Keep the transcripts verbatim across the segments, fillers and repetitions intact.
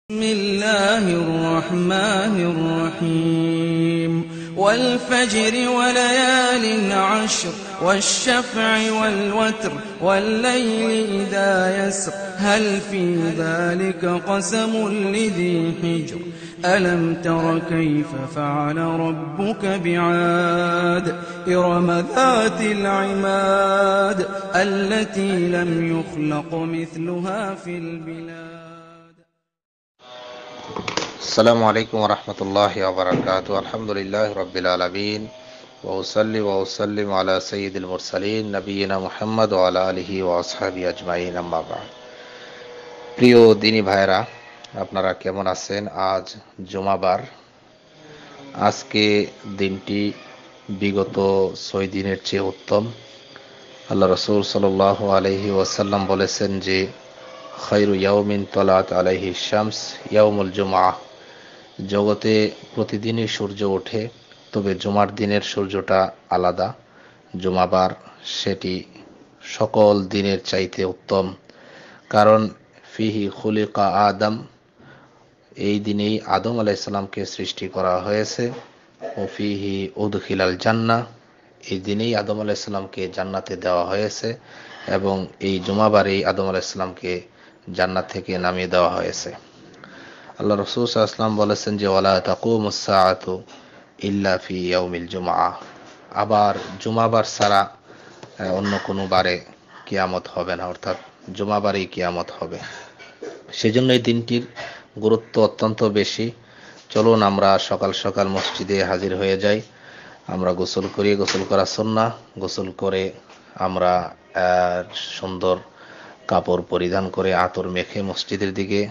بسم الله الرحمن الرحيم والفجر وليال عشر والشفع والوتر والليل إذا يسر هل في ذلك قسم لذي حجر ألم تر كيف فعل ربك بعاد إرم ذات العماد التي لم يخلق مثلها في البلاد. السلام عليكم ورحمة الله وبركاته. الحمد لله رب العالمين وأصلي وأسلم على سيد المرسلين نبينا محمد وعلى آله وأصحابه أجمعين أما بعد. প্রিয় দিনী ভাইরা, আপনারা কেমন আছেন? আজ জুমাবার। আজকে দিনটি বিগত ছয় দিনের চেয়ে উত্তম। আল্লাহ রাসূল সাল্লাল্লাহু আলাইহি ওয়াসাল্লাম বলেছেন যে খায়রু ইয়াউমিন তালাত আলাইহি শামস ইয়াউমুল জুমআহ। জগতে প্রতিদিনই সূর্য ওঠে, তবে জুমার দিনের সূর্যটা আলাদা। জুমাবার সেটি সকল দিনের চাইতে উত্তম, কারণ ফিহি খুলিকা আদম, এই দিনেই আদম আলাইহিস সালামকে সৃষ্টি করা হয়েছে। ও ফিহি উদখিলাল জান্নাহ, এই দিনেই আদম আলাইহিস সালামকে জান্নাতে দেওয়া হয়েছে, এবং এই জুমাবারেই আদম আলাইহিস সালামকে জান্নাত থেকে নামিয়ে দেওয়া হয়েছে। আল্লাহ রাসূল সাল্লাল্লাহু আলাইহি ওয়াসাল্লাম বলেছেন যে ওয়ালা তাকুমুস সাআতু ইল্লা ফি ইয়াউমিল জুমআহ। আবার জুমাবার ছাড়া অন্য কোনো বারে কিয়ামত হবে না, অর্থাৎ জুমাবারেই কিয়ামত হবে। সেজন্য এই দিনটির গুরুত্ব অত্যন্ত বেশি। চলুন আমরা সকাল সকাল মসজিদে হাজির হয়ে যাই। আমরা গোসল করি, গোসল করা সুন্নাহ। গোসল করে আমরা সুন্দর কাপড় পরিধান করে আতর মেখে মসজিদের দিকে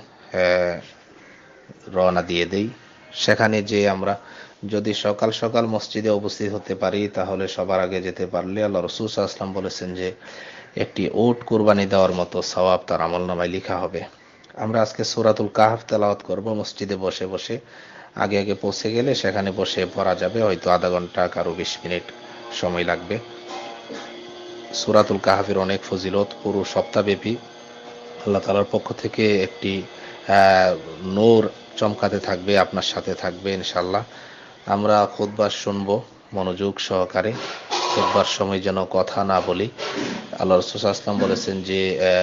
রওনা দিয়ে দেই। সেখানে যে আমরা যদি সকাল সকাল মসজিদে উপস্থিত হতে পারি, তাহলে সবার আগে যেতে পারলে আল্লাহ রাসূল সাল্লাল্লাহু আলাইহি ওয়াসাল্লাম বলেছেন যে একটি উট কুরবানি দেওয়ার মতো সওয়াব তার আমলনামায় লেখা হবে। আমরা আজকে সূরাতুল কাহফ তেলাওয়াত করব মসজিদে বসে বসে। আগে আগে পৌঁছে গেলে সেখানে বসে পড়া যাবে, হয়তো আধা ঘন্টা কারো বিশ মিনিট সময় লাগবে। সূরাতুল কাহফের অনেক ফজিলত, পুরো সপ্তাহব্যাপী আল্লাহ তাআলার পক্ষ থেকে একটি নূর চমকাতে থাকবে, আপনার সাথে থাকবে ইনশাআল্লাহ। আমরা খুতবা শুনবো মনোযোগ সহকারে। খুতবার সময় যেন কথা না বলি। আল্লাহ রাসূল সাল্লাল্লাহু আলাইহি ওয়াসাল্লাম বলেছেন যে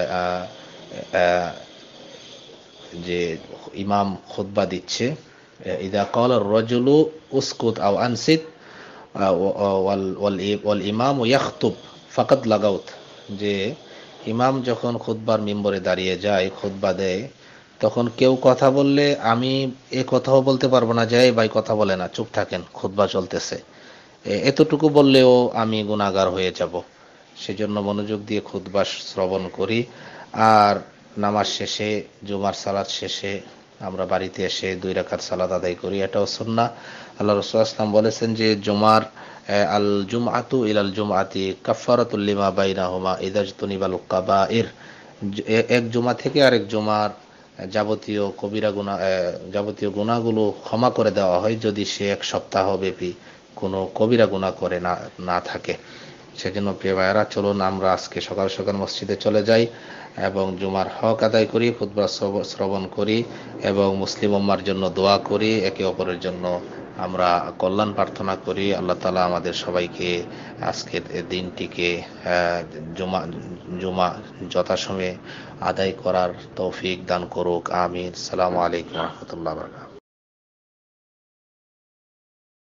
যে ইমাম খুতবা দিচ্ছে, ইযা ক্বালা আর-রাজুলু উসকুত আও আনসিত ওয়াল ওয়াল ইমামু ইয়াখতুব ফাকাদ লাগাউত, যে ইমাম যখন খুতবার মিম্বরে দাঁড়িয়ে যায়, খুতবা দেয়, তখন কেউ কথা বললে আমি এ কথাও বলতে পারবো না যে ভাই কথা বলে না, চুপ থাকেন, খুতবা চলতেছে, এতটুকু বললেও আমি গুনাহগার হয়ে যাব। সেজন্য মনোযোগ দিয়ে খুতবা শ্রবণ করি। আর নামাজ শেষে, জুমার সালাত শেষে আমরা বাড়িতে এসে দুই রাকাত সালাত আদায় করি, এটাও সুন্নাহ। আল্লাহ রাসূল সাল্লাল্লাহু আলাইহি ওয়াসাল্লাম বলেছেন যে জুমার আল জুমআতু ইলাল জুমআতি কাফফারাতুল লিমা বাইনাহুমা ইযা ইজতুনিবাল কাবাইর। এক জুমা থেকে আরেক জুমার যাবতীয় কবিরা গুনাহ, যাবতীয় গুনাহগুলো ক্ষমা করে দেওয়া হয় যদি সে এক সপ্তাহ ব্যাপী কোনো কবিরা গুনাহ করে না না থাকে। সেজন্য প্রিয় ভাইয়েরা, চলুন আমরা আজকে সকাল সকাল মসজিদে চলে যাই এবং জুমার হক আদায় করি, খুতবা শ্রবণ করি এবং মুসলিম উম্মার জন্য দোয়া করি, একে অপরের জন্য আমরা কল্যাণ প্রার্থনা করি। আল্লাহ তাআলা আমাদের সবাইকে আজকের দিনটিকে জুমা জুমা যথাসময়ে আদায় করার তৌফিক দান করুক, আমিন। আসসালামু আলাইকুম ওয়া রাহমাতুল্লাহি ওয়া বারাকাতুহু।